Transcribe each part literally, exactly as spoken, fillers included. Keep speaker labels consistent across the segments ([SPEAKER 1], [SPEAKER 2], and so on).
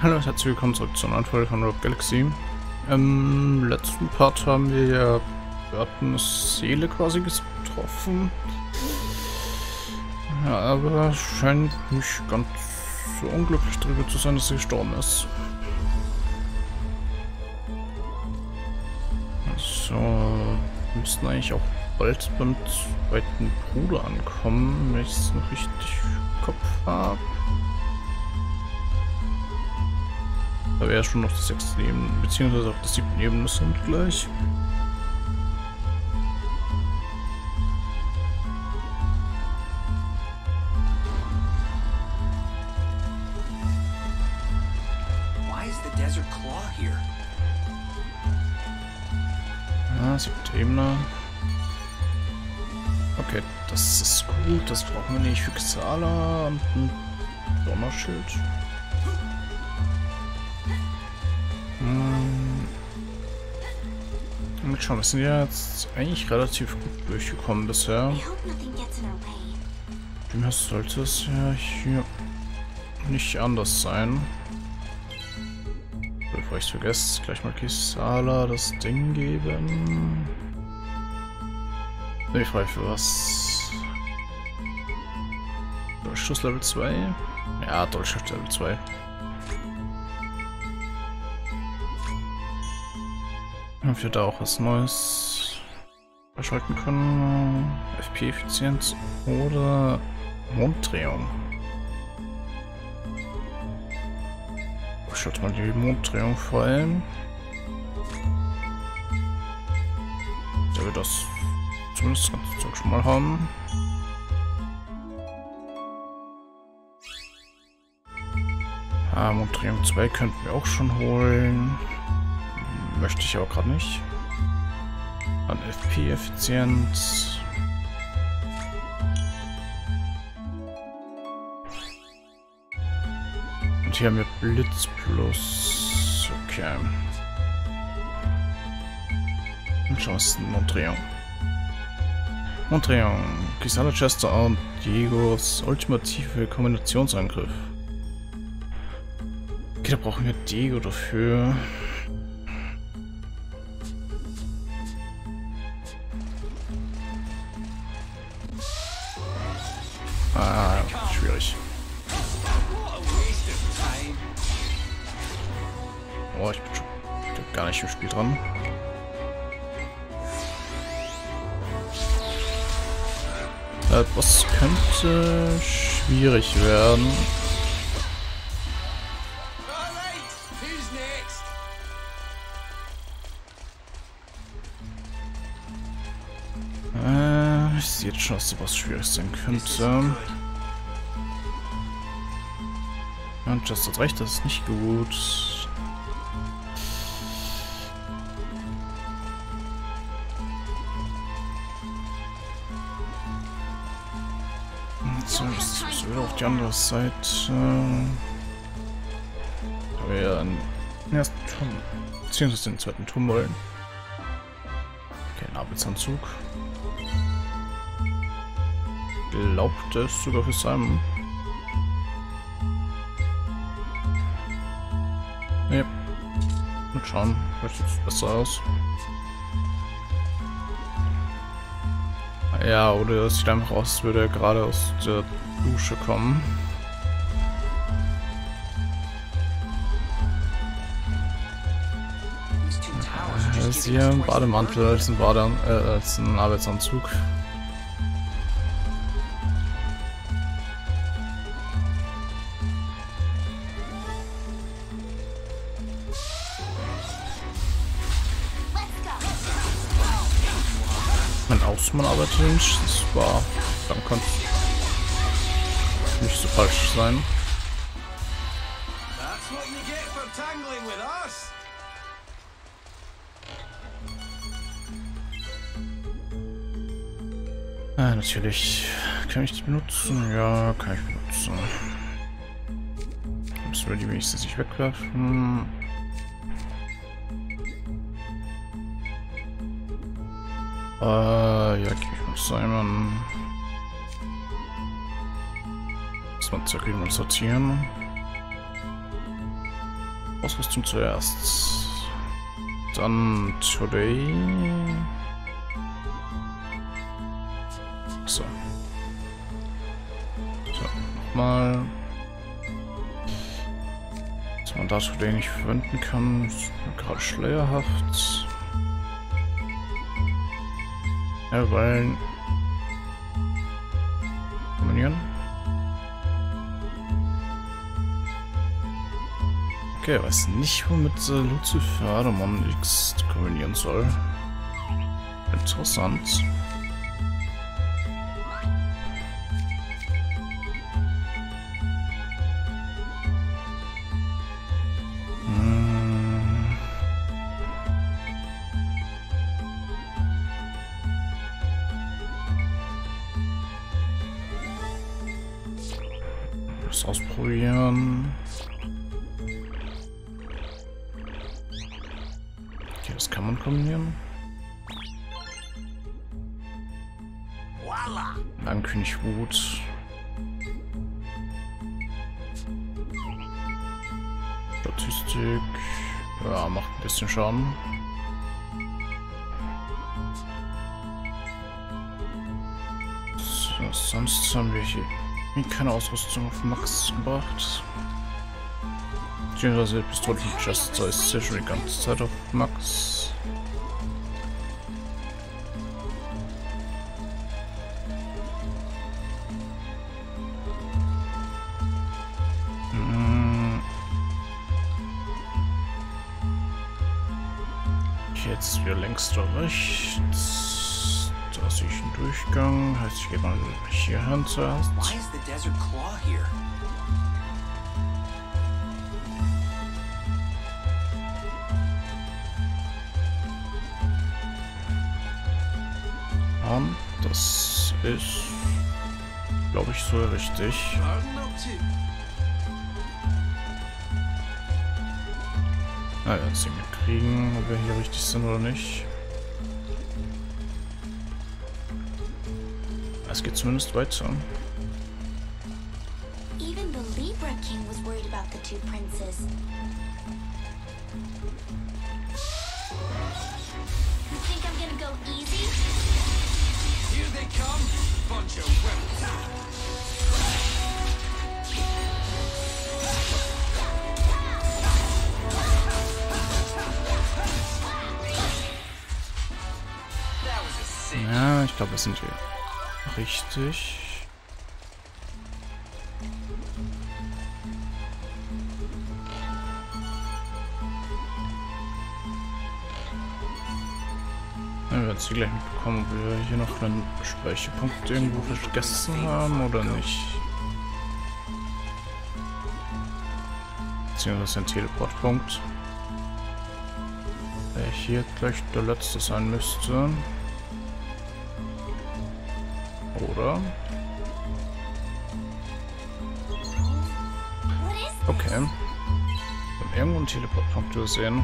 [SPEAKER 1] Hallo und herzlich willkommen zurück zur neuen Folge von Rogue Galaxy. Im letzten Part haben wir ja Burtons Seele quasi getroffen. Ja, aber scheint nicht ganz so unglücklich darüber zu sein, dass sie gestorben ist. So, wir müssten eigentlich auch bald beim zweiten Bruder ankommen, wenn ich es noch richtig im Kopf habe. Da wäre schon noch das sechste Leben, beziehungsweise auch das siebte Leben sind gleich.
[SPEAKER 2] Why is the desert claw here?
[SPEAKER 1] Ja, siebte Ebene. Okay, das ist gut, das brauchen wir nicht für Xala und ein Donnerschild. Hm. Mal schauen, wir sind ja jetzt eigentlich relativ gut durchgekommen bisher. Dem sollte es ja hier nicht anders sein. Bevor ich es vergesse, gleich mal Kisala das Ding geben. Ne, ich frage für was. Dolchschuss Level zwei? Ja, Dolchschuss Level zwei. Ob wir da auch was Neues verschalten können. F P-Effizienz oder Monddrehung. Ich schalte mal die Monddrehung vor allem. Da wir das zumindest das ganze Zeug schon mal haben. Ah, Monddrehung zwei könnten wir auch schon holen. Möchte ich aber gerade nicht. An F P-Effizienz. Und hier haben wir Blitz plus. Okay. Und schauen wir uns die Monddrehung. Monddrehung. Kisala Chester und Diegos ultimative Kombinationsangriff. Okay, da brauchen wir Diego dafür. Ah, schwierig. Oh, ich bin schon ich bin gar nicht im Spiel dran. Äh, das könnte schwierig werden. Äh, ich sehe jetzt schon, dass was schwierig sein könnte. Und Just hat recht, das ist nicht gut. So, jetzt müssen wir wieder auf die andere Seite. Da wir ja einen ersten Turm, beziehungsweise den zweiten Turm wollen. Okay, ein Arbeitsanzug. Glaubt es sogar für Simon. Ja. Mal schauen, vielleicht sieht es besser aus. Ja, oder es sieht einfach aus, als würde er gerade aus der Dusche kommen. Er ist hier ein Bademantel als ein, Bade äh, als ein Arbeitsanzug. Mein Ausmann arbeitet nicht, das war, dann könnte nicht so falsch sein. Ah, natürlich. Kann ich die benutzen? Ja, kann ich benutzen. Müssen wir die wenigstens nicht wegwerfen. Äh, ja, gebe ich mal Simon. Das zwanzig mal sortieren. Ausrüstung zuerst. Dann Today. So. So, nochmal. Dass man da Today nicht verwenden kann, ist gerade schleierhaft. Ja, weil... kombinieren. Okay, ich weiß nicht, womit äh, Lucifer Demon X kombinieren soll. Interessant. Hm. Das ausprobieren. Okay, das kann man kombinieren. Landkönig Wut. Statistik. Ja, macht ein bisschen Schaden. So, sonst haben wir hier keine Ausrüstung auf Max gebracht. Beziehungsweise Pistole von Just ist ja schon die ganze Zeit auf Max. Hm. Okay, jetzt ist wieder längster rechts. Da sehe ich einen Durchgang. Heißt, ich gehe mal hier hin zuerst.
[SPEAKER 2] Why is the desert claw here?
[SPEAKER 1] Und das ist, glaube ich, so richtig. Na ja, jetzt sehen wir kriegen, ob wir hier richtig sind oder nicht. Es geht zumindest weiter.
[SPEAKER 3] Even the Libra King was worried about the two princes. You think I'm gonna go easy?
[SPEAKER 2] Here they come, bunch of rebels. That was a sick.
[SPEAKER 1] Ja, ich glaube, wir sind hier richtig. Ja, wir werden es gleich mitbekommen, ob wir hier noch einen Speicherpunkt irgendwo vergessen haben oder nicht. Beziehungsweise ein Teleportpunkt. Der hier gleich der letzte sein müsste. Oder? Okay. Wir haben irgendwo einen Teleportpunkt gesehen.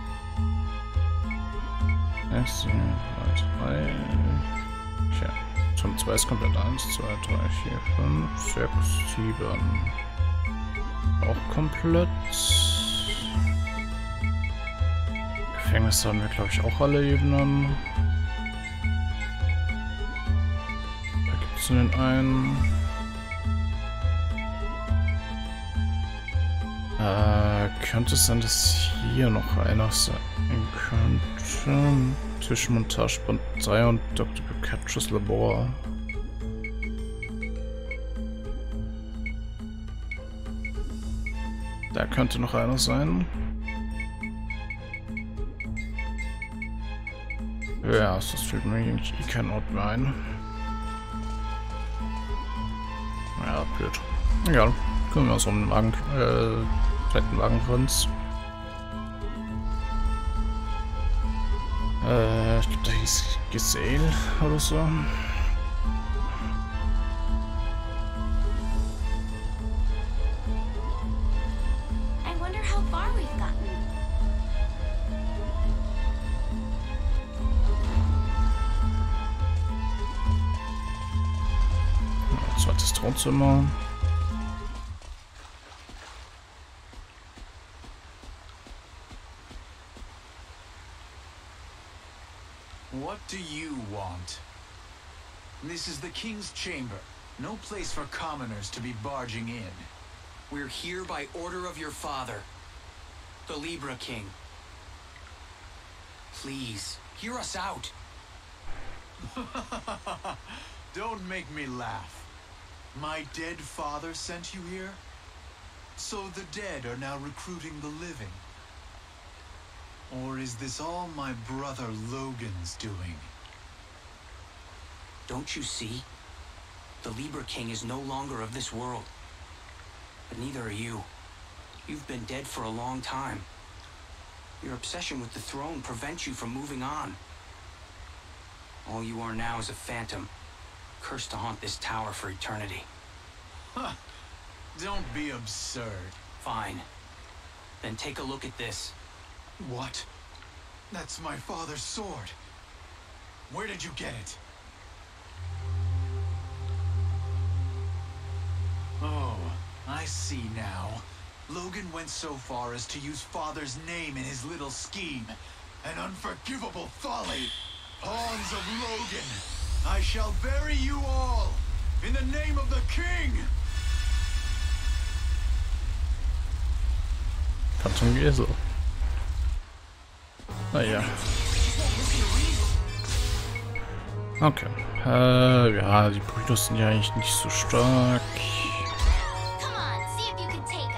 [SPEAKER 1] eins, zwei, drei. Tja. Zum zwei ist komplett eins, zwei, drei, vier, fünf, sechs, sieben. Auch komplett. Gefängnis haben wir, glaube ich, auch alle Ebenen. Den einen. Äh, könnte es sein, dass hier noch einer sein könnte? Tischmontage Band drei und Doktor Picachus Labor. Da könnte noch einer sein. Ja, das fällt mir eigentlich eh kein Ort mehr ein. Ja, blöd. Egal. Können wir uns um den Wagen, äh, vielleicht einen Wagen für uns. Äh, ich glaube, da hieß Gesale oder so.
[SPEAKER 3] I wonder how far we've gotten.
[SPEAKER 1] Zweites Thronzimmer.
[SPEAKER 2] What do you want? This is the King's Chamber. No place for commoners to be barging in.
[SPEAKER 4] We're here by order of your father, the Libra King. Please, hear us out.
[SPEAKER 2] Don't make me laugh. My dead father sent you here? So the dead are now recruiting the living? Or is this all my brother Logan's doing?
[SPEAKER 4] Don't you see? The Libra King is no longer of this world. But neither are you. You've been dead for a long time. Your obsession with the throne prevents you from moving on. All you are now is a phantom, cursed to haunt this tower for eternity.
[SPEAKER 2] Huh. Don't be absurd.
[SPEAKER 4] Fine. Then take a look at this.
[SPEAKER 2] What? That's my father's sword. Where did you get it? Oh, I see now. Logan went so far as to use father's name in his little scheme. An unforgivable folly. Pawns of Logan, I shall bury you all in the name of the king.
[SPEAKER 1] Phantom Esel. Naja. Okay. Äh, ja, die Brüder sind ja eigentlich nicht so stark.
[SPEAKER 3] Come on, see if you can take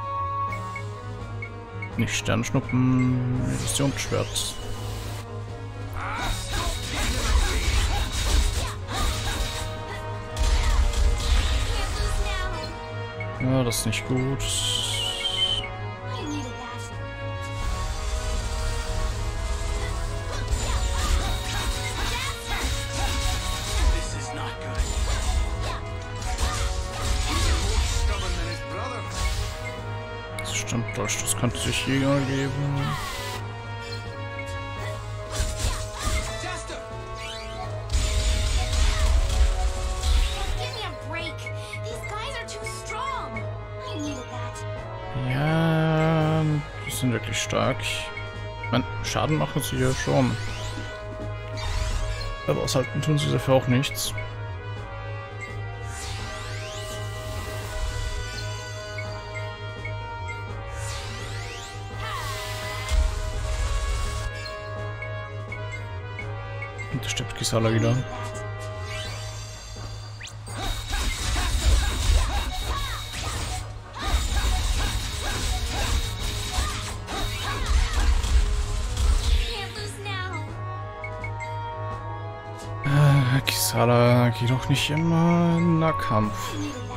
[SPEAKER 3] us.
[SPEAKER 1] Nicht Sternschnuppen, Visionsschwert. Ja, das ist nicht gut.
[SPEAKER 3] I needed that.
[SPEAKER 4] This is not good.
[SPEAKER 2] Stubborn than his brother.
[SPEAKER 1] Das stimmt, das könnte sich Jäger geben.
[SPEAKER 2] Jester!
[SPEAKER 3] Give me a break. These guys are too strong. I needed that.
[SPEAKER 1] Ja, die sind wirklich stark. Ich mein, Schaden machen sie ja schon. Aber aushalten tun sie dafür auch nichts. Und da stirbt Kisala wieder.
[SPEAKER 3] Can't lose now.
[SPEAKER 1] Äh, Kisala geht doch nicht immer in Nahkampf.
[SPEAKER 3] I needed that.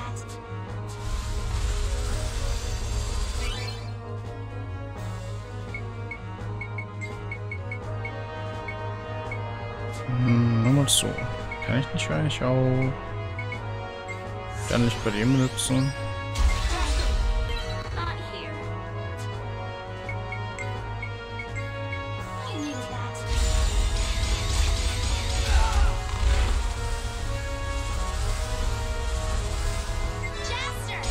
[SPEAKER 1] Hm, nur mal so. Kann ich nicht eigentlich auch dann nicht bei dem benutzen?
[SPEAKER 3] Not here. I needed that. Jester!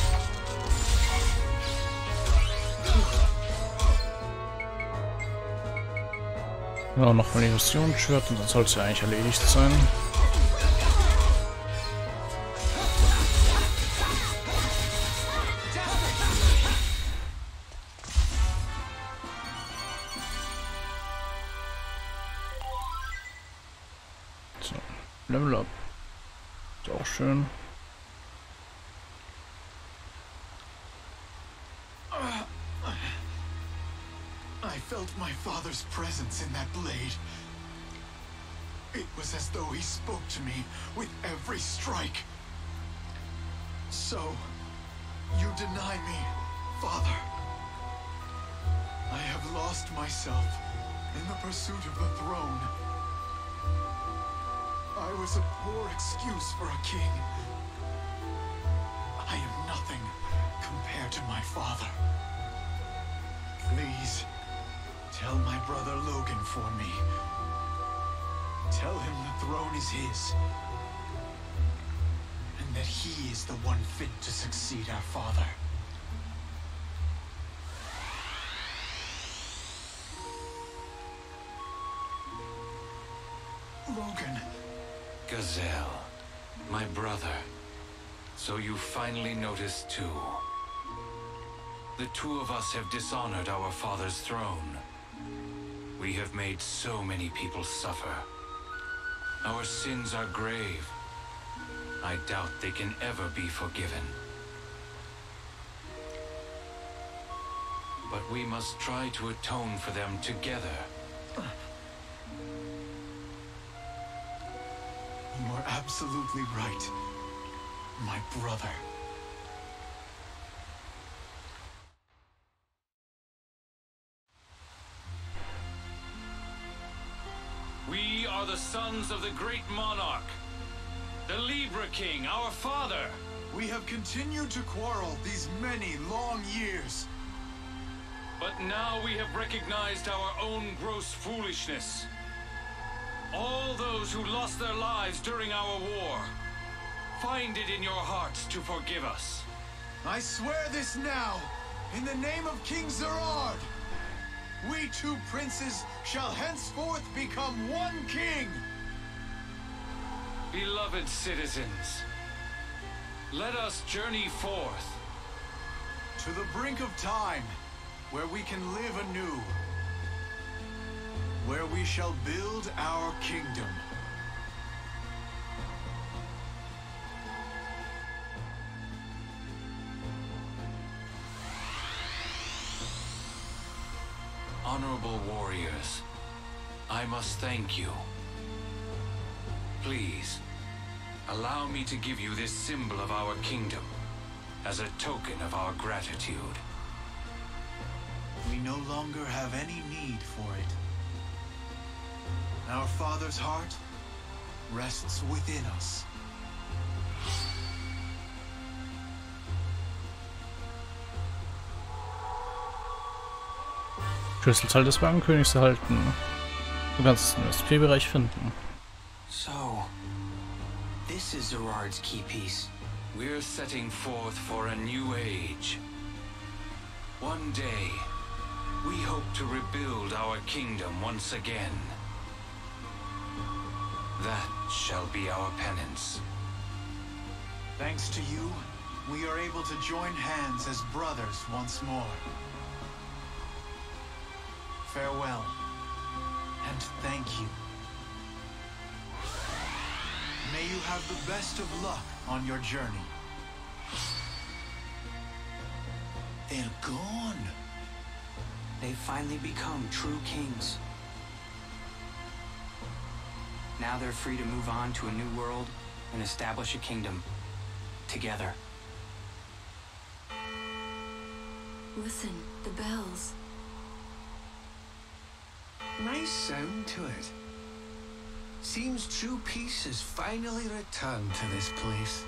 [SPEAKER 1] Ja, noch mal die Visionsschwert und dann soll es ja eigentlich erledigt sein. So, Level up. Ist auch schön.
[SPEAKER 2] I felt my father's presence in that blade. It was as though he spoke to me with every strike. So, you deny me, Father. I have lost myself in the pursuit of the throne. I was a poor excuse for a king. I am nothing compared to my father. Please, tell my brother Logan for me. Tell him the throne is his. And that he is the one fit to succeed our father. Logan.
[SPEAKER 5] Gazelle, my brother. So you finally noticed too. The two of us have dishonored our father's throne. We have made so many people suffer. Our sins are grave. I doubt they can ever be forgiven. But we must try to atone for them together.
[SPEAKER 2] You are absolutely right, my brother.
[SPEAKER 5] We are the sons of the great monarch, the Libra King, our father.
[SPEAKER 2] We have continued to quarrel these many long years.
[SPEAKER 5] But now we have recognized our own gross foolishness. All those who lost their lives during our war, find it in your hearts to forgive us.
[SPEAKER 2] I swear this now, in the name of King Zerard. We two princes shall henceforth become one king.
[SPEAKER 5] Beloved citizens, let us journey forth.
[SPEAKER 2] To the brink of time, where we can live anew. Where we shall build our kingdom.
[SPEAKER 5] Honorable warriors, I must thank you. Please, allow me to give you this symbol of our kingdom as a token of our gratitude.
[SPEAKER 2] We no longer have any need for it. Our father's heart rests within us.
[SPEAKER 1] Schlüsselteil des Wagenkönigs erhalten. Du kannst den U S P-Bereich finden.
[SPEAKER 4] So, this is Zerard's key piece.
[SPEAKER 5] We're setting forth for a new age. One day, we hope to rebuild our kingdom once again. That shall be our penance.
[SPEAKER 2] Thanks to you, we are able to join hands as brothers once more. Farewell, and thank you. May you have the best of luck on your journey. They're gone.
[SPEAKER 4] They've finally become true kings. Now they're free to move on to a new world and establish a kingdom. Together.
[SPEAKER 3] Listen, the bells.
[SPEAKER 6] Nice sound to it. Seems true peace has finally returned to this place.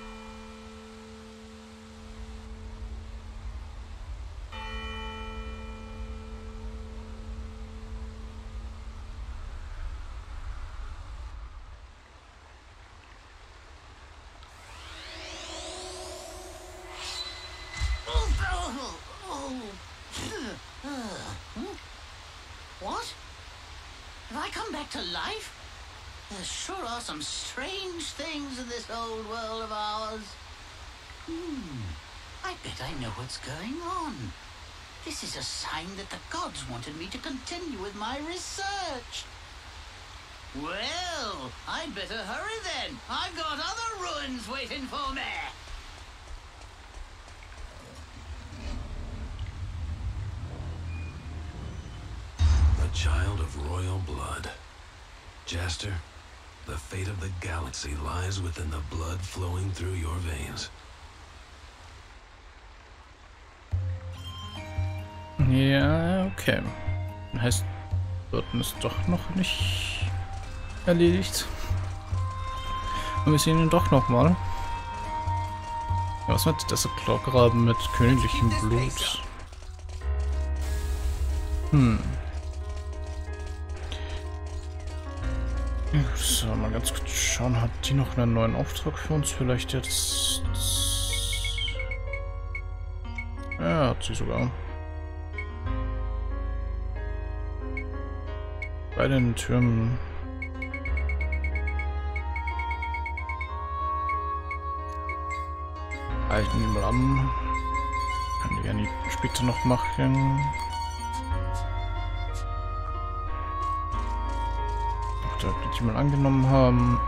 [SPEAKER 7] What? Have I come back to life? There sure are some strange things in this old world of ours. Hmm. I bet I know what's going on. This is a sign that the gods wanted me to continue with my research. Well, I'd better hurry then. I've got other ruins waiting for me.
[SPEAKER 6] A child of royal blood. Jaster, the fate of the galaxy lies within the blood flowing through your veins.
[SPEAKER 1] Ja, okay. Heißt, Burton ist doch noch nicht erledigt. Und wir sehen ihn doch noch mal. Ja, was mit dieser Klaugraben mit königlichem Blut? Hm. So, mal ganz kurz schauen, hat die noch einen neuen Auftrag für uns? Vielleicht jetzt... Ja, hat sie sogar. Bei den Türmen. ich nehme mal an. Kann die gerne später noch machen. Da die mal angenommen haben.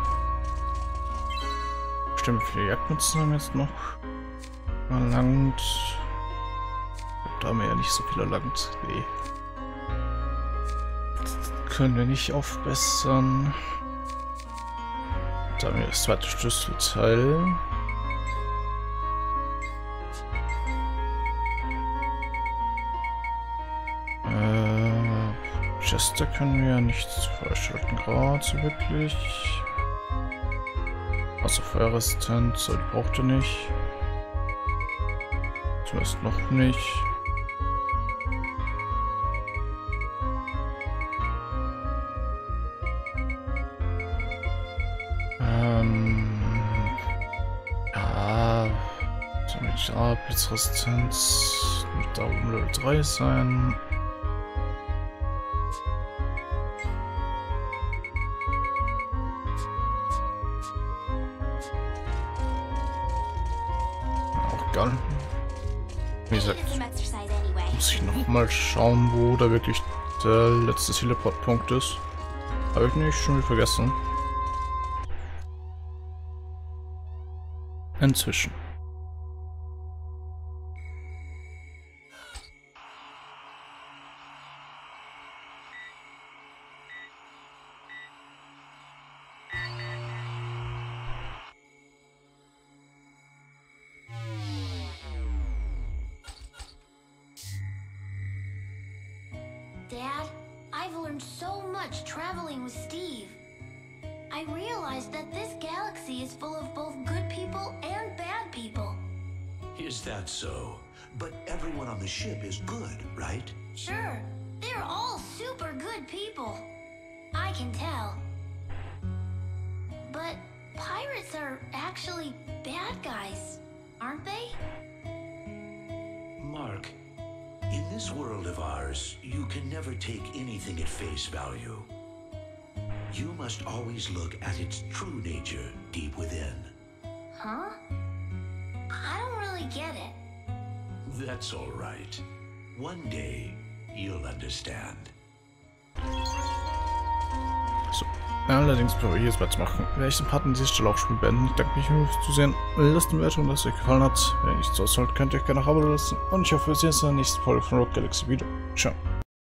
[SPEAKER 1] Bestimmt viele Jagdmützen haben jetzt noch erlangt. Da haben wir ja nicht so viel erlangt. Nee. Das können wir nicht aufbessern. Da haben wir das zweite Schlüsselteil. Äh, Chester können wir ja nichts freischalten, gerade so wirklich. Also Feuerresistenz, so, die braucht er nicht. Zumindest noch nicht. Ähm. Ja. Ziemlich A, Blitzresistenz. Mit da oben Level drei sein. Wie gesagt, muss ich noch mal schauen, wo da wirklich der letzte Teleport-Punkt ist. Habe ich nicht schon wieder vergessen. Inzwischen.
[SPEAKER 3] Dad, I've learned so much traveling with Steve. I realized that this galaxy is full of both good people and bad people.
[SPEAKER 8] Is that so? But everyone on the ship is good, right?
[SPEAKER 3] Sure, they're all super good people. I can tell. But pirates are actually bad guys, aren't they?
[SPEAKER 8] Mark, in this world of ours, you can never take anything at face value. You must always look at its true nature deep within.
[SPEAKER 3] Huh? I don't really get it.
[SPEAKER 8] That's all right. One day, you'll understand.
[SPEAKER 1] So, allerdings, bevor wir jetzt weitermachen, werde ich den Part an dieser Stelle auch schon beenden. Ich danke mich fürs Zusehen. Lasst eine Bewertung, dass es euch gefallen hat. Wenn ihr nicht so ausschaut, könnt ihr euch gerne noch ein Abo lassen. Und ich hoffe, wir sehen uns in der nächsten Folge von Rogue Galaxy wieder. Ciao.